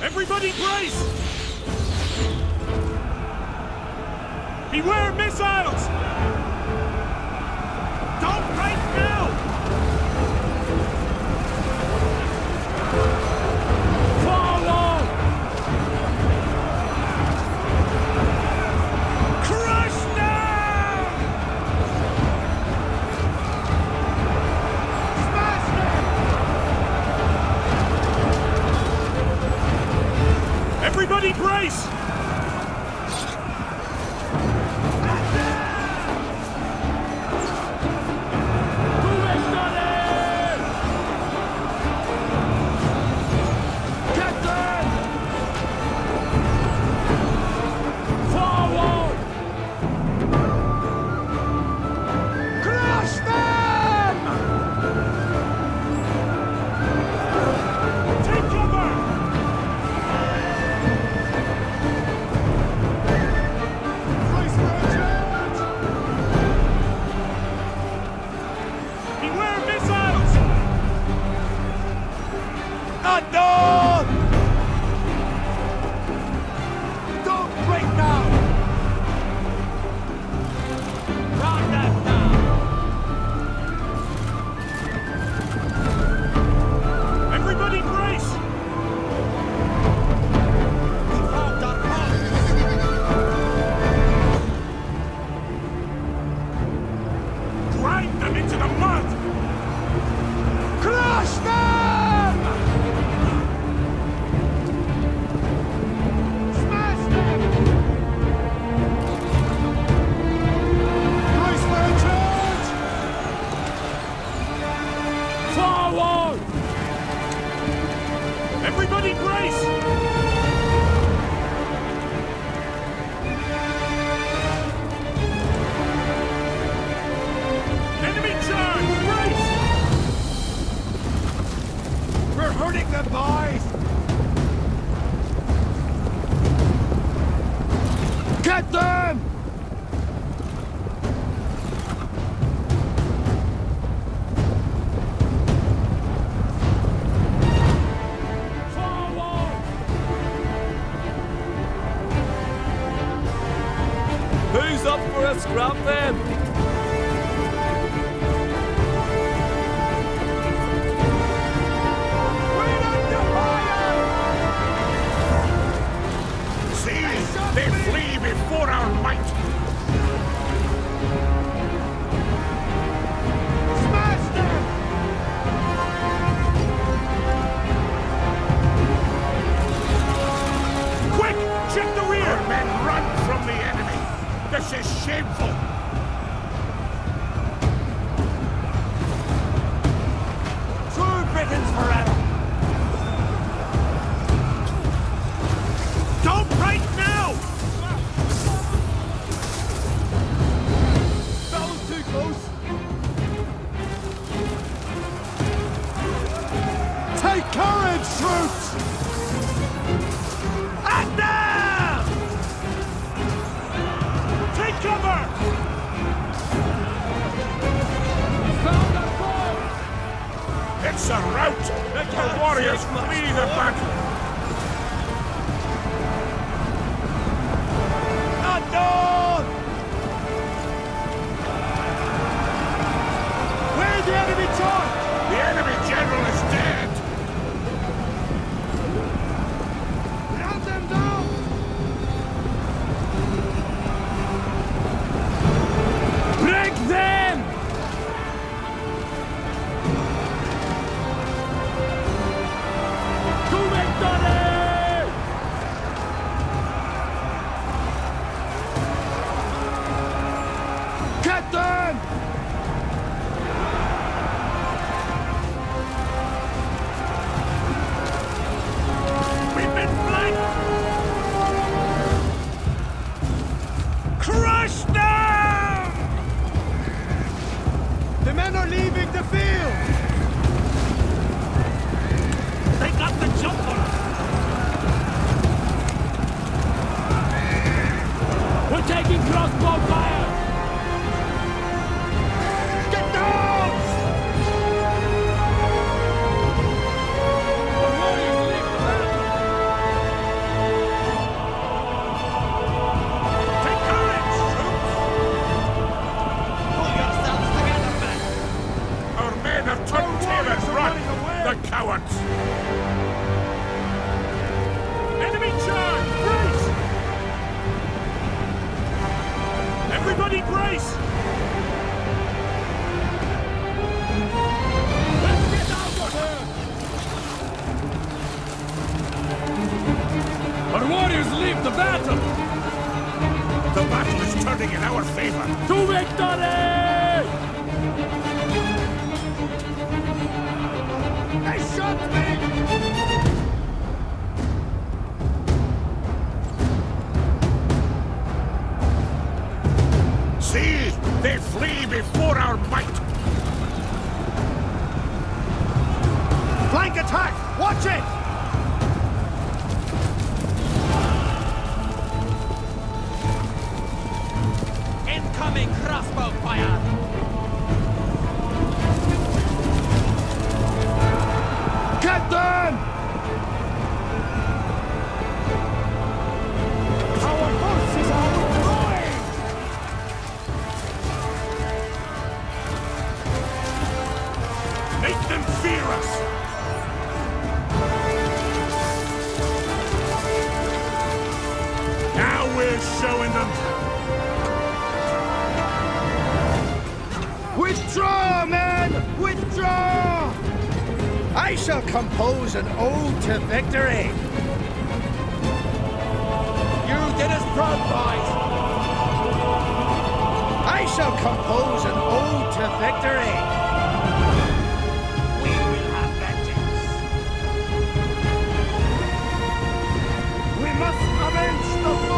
Everybody brace! Beware missiles! Don't break now! Forward! Crush them! Smash them! Everybody brace! Everybody brace! Enemy charge! Brace! We're hurting them, boys! Get them! Who's up for a scrap then? We're under fire! See, they flee before our might! Smash them! Quick! Check the rear! Our men run from the enemy! This is shameful! True Britons forever! Don't break now! That was too close! Take courage, troops! And now! Take cover! It's a rout! Let your warriors flee the battle! Unknown! Where's the enemy torch? The enemy general is dead! Round them down! Break them! Go warriors leave the battle! The battle is turning in our favor. To victory! They shot me! See! They flee before our might! Flank attack! Watch it! Incoming crossbow fire! Get them! Our horses are withdrawing! Make them fear us! Now we're showing them! Withdraw, men! Withdraw! I shall compose an ode to victory. You did us proud, boys! I shall compose an ode to victory. We will have vengeance! We must avenge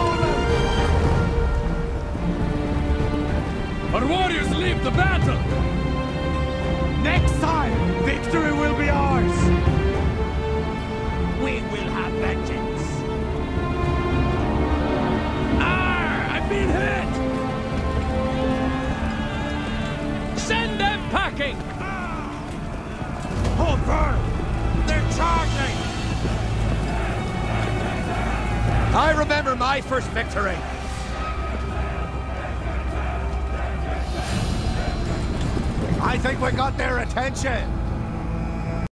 the fallen. Our warriors leave the battle! Next time, victory will be ours. We will have vengeance! I've been hit! Send them packing! Hold firm! They're charging! I remember my first victory! I think we got their attention.